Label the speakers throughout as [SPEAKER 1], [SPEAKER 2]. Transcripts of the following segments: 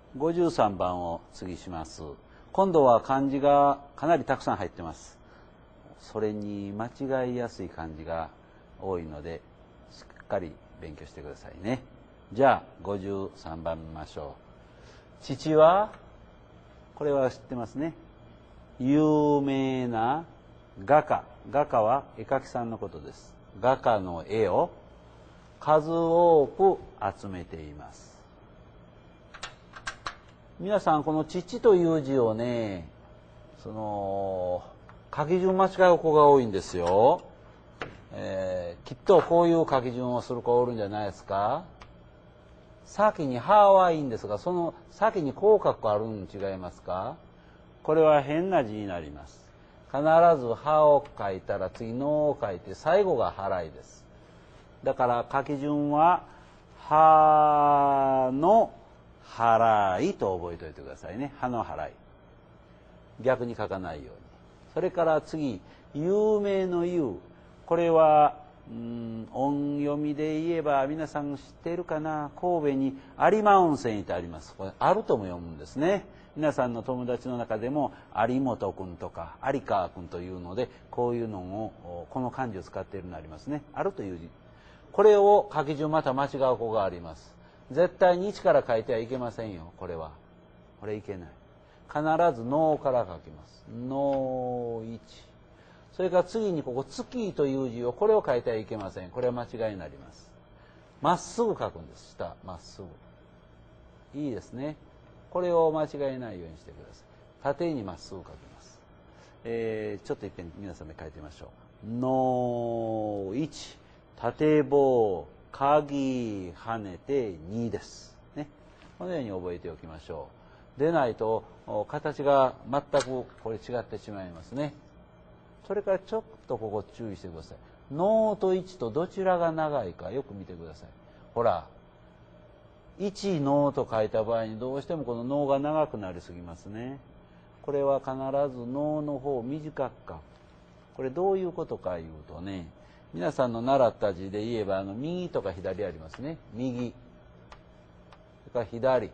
[SPEAKER 1] 53番を次します。今度は漢字がかなりたくさん入ってます。それに間違いやすい漢字が多いのでしっかり勉強してくださいね。じゃあ53番見ましょう。父は、これは知ってますね。有名な画家。画家は絵描きさんのことです。画家の絵を数多く集めています。皆さんこの父という字をね、書き順間違う子が多いんですよ。きっとこういう書き順をする子おるんじゃないですか。先にははいいんですが、その先に口角あるん違いますか。これは変な字になります。必ずはを書いたら次のを書いて最後が払いです。だから書き順ははの払いと覚えておいてくださいね。はの払い。逆に書かないように。それから次、有名の有。これは音読みで言えば皆さん知っているかな。神戸に有馬温泉ってあります。これあるとも読むんですね。皆さんの友達の中でも有本君とか有川君というので、こういうのをこの漢字を使っているのありますね。あるという字。これを書き順また間違う子があります。絶対に1から書いてはいけませんよ。これは。これいけない。必ず能から書きます。能1。それから次にここ月という字をこれを書いてはいけません。これは間違いになります。まっすぐ書くんです。下まっすぐ。いいですね。これを間違えないようにしてください。縦にまっすぐ書きます。ちょっといっぺん皆さんで書いてみましょう。の1、縦棒、鍵、跳ねて2です。ね。このように覚えておきましょう。でないと形が全くこれ違ってしまいますね。それからちょっとここ注意してください。のと1とどちらが長いかよく見てください。ほら。1のと書いた場合にどうしてもこののが長くなりすぎますね。これは必ずのの方を短く書く。これどういうことかいうとね、皆さんの習った字で言えば右とか左ありますね。右。それから左。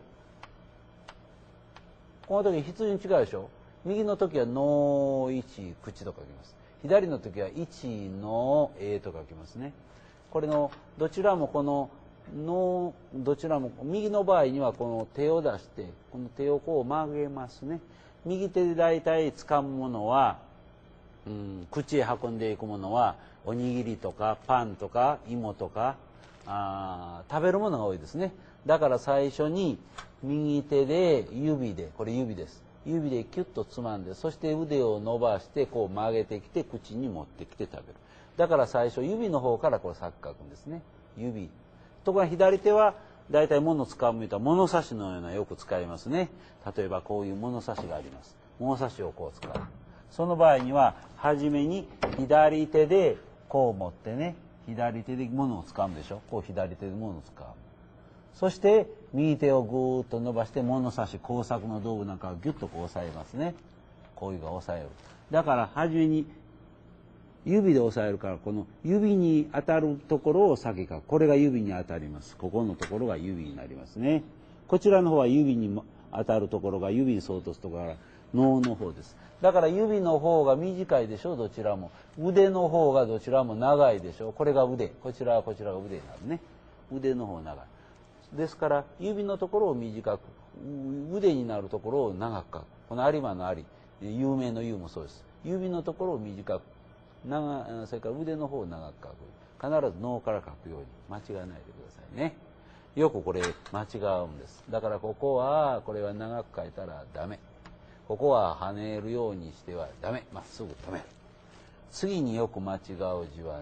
[SPEAKER 1] この時筆順違うでしょ。右の時はの1口と書きます。左の時は1のと書きますね。これのどちらもこののどちらも右の場合にはこの手を出してこの手をこう曲げますね。右手で大体掴むものは、口へ運んでいくものはおにぎりとかパンとか芋とか食べるものが多いですね。だから最初に右手で指で、これ指です。指でキュッとつまんで、そして腕を伸ばしてこう曲げてきて口に持ってきて食べる。だから最初指の方からこれ先書くんですね。指。ところが左手は大体物を使うみたいな物差しのようなよく使いますね。例えばこういう物差しがあります。物差しをこう使う。その場合には初めに左手でこう持ってね、左手で物を掴むでしょ。こう左手で物を掴む。そして右手をぐーっと伸ばして物差し、工作の道具なんかをギュッとこう押さえますね。こういうのが押さえる。だから初めに指で押さえるから、この指に当たるところを先書く。これが指に当たります。ここのところが指になりますね。こちらの方は指に当たるところが指に相当するところが脳の方です。だから指の方が短いでしょ、どちらも。腕の方がどちらも長いでしょ。これが腕。こちらが腕になるね。腕の方長い。ですから指のところを短く、腕になるところを長く書く。この有馬の有、有名の有もそうです。指のところを短く。それから腕の方を長く書く。必ず脳から書くように間違えないでくださいね。よくこれ間違うんです。だからここはこれは長く書いたらダメ。ここは跳ねるようにしてはダメ。まっすぐ止める。次によく間違う字はね、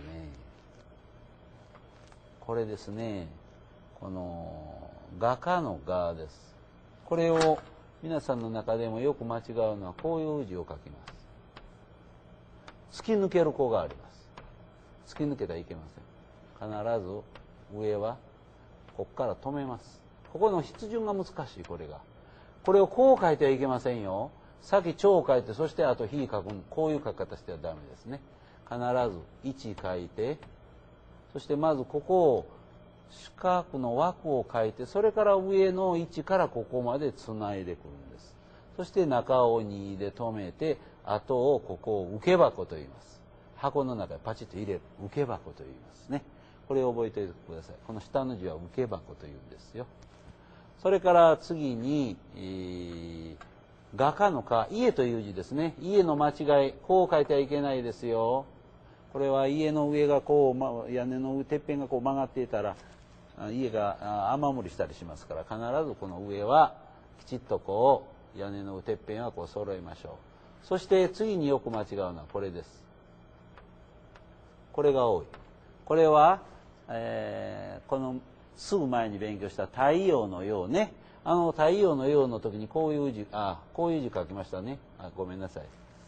[SPEAKER 1] これですね。この画家の画です。これを皆さんの中でもよく間違うのはこういう字を書きます。突き抜ける子があります。突き抜けてはいけません。必ず上はここから止めます。ここの筆順が難しい。これが。これをこう書いてはいけませんよ。先長を書いて、そしてあと非書く。こういう書き方してはダメですね。必ず1書いて、そしてまずここを四角の枠を書いて、それから上の位置からここまでつないでくるんです。そして中を2で止めて、あとをここを受け箱と言います。箱の中にパチッと入れる受け箱と言いますね。これを覚えておいてください。この下の字は受け箱というんですよ。それから次に、画家の家、家という字ですね。家の間違い、こう書いてはいけないですよ。これは家の上がこう、屋根のてっぺんがこう曲がっていたら、家が雨漏りしたりしますから、必ずこの上はきちっとこう、屋根のてっぺんはこう揃えましょう。そして次によく間違うのはこれです。これが多い。これは、このすぐ前に勉強した太陽のようね。太陽のようの時にこういう字、こういう字書きましたね。ごめんなさい。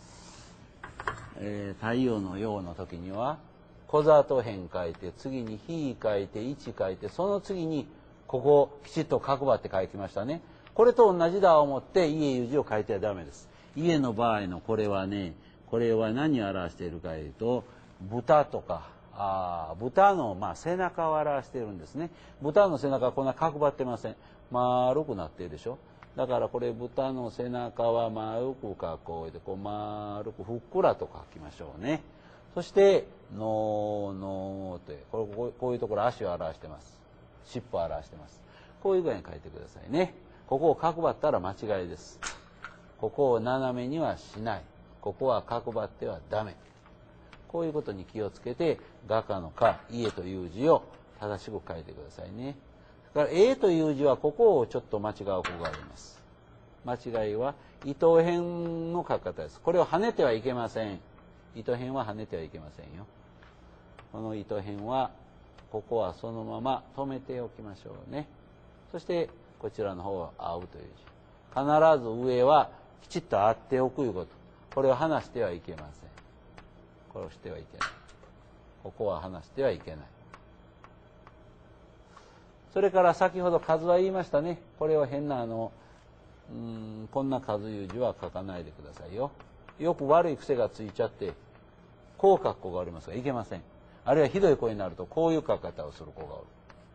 [SPEAKER 1] 太陽のようの時には、小里辺書いて、次に日書いて、一書いて、その次にここをきちっと角張って書きましたね。これと同じだと思って家いう字を書いてはダメです。家の場合のこれはね、これは何を表しているかというと、豚とか、豚の背中を表しているんですね。豚の背中はこんな角張ってません。丸くなっているでしょ。だからこれ豚の背中は丸くこうこう丸くふっくらと書きましょうね。そしてのってこういうところ足を表してます。尻尾を表してます。こういう具合に書いてくださいね。ここを角張ったら間違いです。ここを斜めにはしない。ここは角張ってはダメ。こういうことに気をつけて、画家の家、家という字を正しく書いてくださいね。だから、という字はここをちょっと間違う方があります。間違いは、糸辺の書き方です。これを跳ねてはいけません。糸辺は跳ねてはいけませんよ。この糸辺は、ここはそのまま止めておきましょうね。そして、こちらの方は合うという字。必ず上はきちっと合っておくいうこと。これを離してはいけません。これをしてはいけない。ここは離してはいけない。それから先ほど数は言いましたね。これを変なこんな数いう字は書かないでくださいよ。よく悪い癖がついちゃって、こう書く子がおりますがいけません。あるいはひどい子になるとこういう書き方をする子がおる。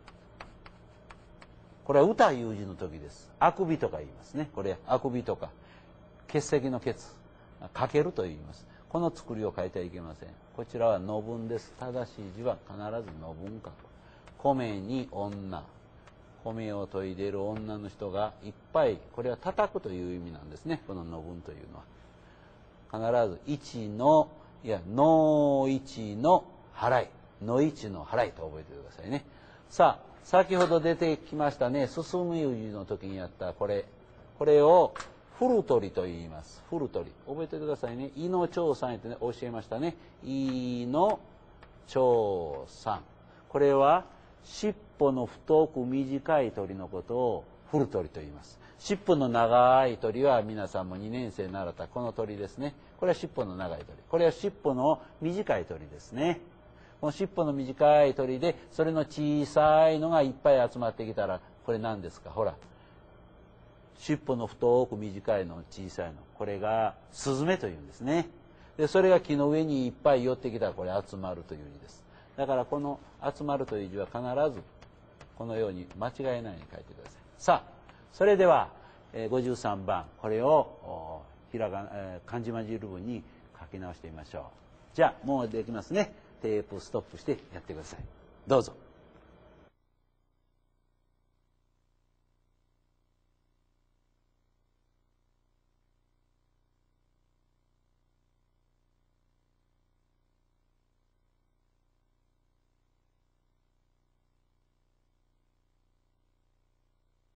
[SPEAKER 1] これは歌いう字の時です。あくびとか言いますね。これあくびとか欠席の欠、かけると言います。この作りを書いてはいけません。こちらはの文です。正しい字は必ずの文書く。米に女。米を研いでいる女の人がいっぱい、これは叩くという意味なんですね。このの文というのは。必ず一の、の一の払い。の一の払いと覚えてくださいね。さあ、先ほど出てきましたね。進むいう字の時にやったこれをふる取りと言います。ふる取り。覚えてくださいね。いの長さんってね、教えましたね。いの長さん。これは尻尾の太く短い鳥のことをふる鳥と言います。尻尾の長い鳥は皆さんも2年生習ったこの鳥ですね。これは尻尾の長い鳥。これは尻尾の短い鳥ですね。この尻尾の短い鳥で、それの小さいのがいっぱい集まってきたら、これ何ですか？ほら。尻尾の太く短いの小さいの。これがスズメというんですね。で、それが木の上にいっぱい寄ってきたらこれ集まるという字です。だからこの集まるという字は必ずこのように間違えないように書いてください。さあ、それでは53番、これを漢字混じる文に書き直してみましょう。じゃあもうできますね。テープストップしてやってください。どうぞ。